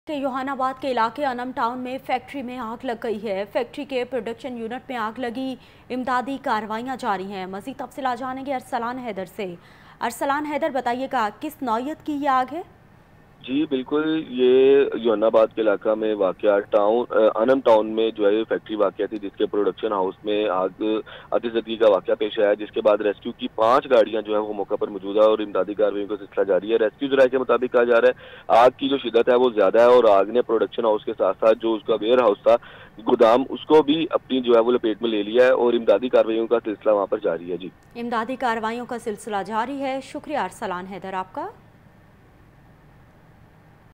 के योहानाबाद के इलाके अनम टाउन में फैक्ट्री में आग लग गई है। फैक्ट्री के प्रोडक्शन यूनिट में आग लगी। इमदादी कार्रवाइयां जारी हैं। मज़ीद तफसीलात जानेंगे अरसलान हैदर से। अरसलान हैदर, बताइएगा किस नौयत की ये आग है? जी बिल्कुल, ये यूहन्नाबाद के इलाका में वाक़या अनम टाउन में जो है ये फैक्ट्री वाक़या थी, जिसके प्रोडक्शन हाउस में आतिशबाज़ी का वाक़या पेश आया, जिसके बाद रेस्क्यू की 5 गाड़ियाँ जो है वो मौके पर मौजूद है और इमदादी कार्रवाइयों का सिलसिला जारी है। रेस्क्यू ज़राए के मुताबिक कहा जा रहा है आग की जो शिद्दत है वो ज़्यादा है और आग ने प्रोडक्शन हाउस के साथ साथ जो उसका वेयर हाउस था, गोदाम, उसको भी अपनी जो है वो लपेट में ले लिया है और इमदादी कार्रवाइयों का सिलसिला वहाँ पर जारी है। जी, इमदादी कार्रवाइयों का सिलसिला जारी है। शुक्रिया अरसलान हैदर आपका।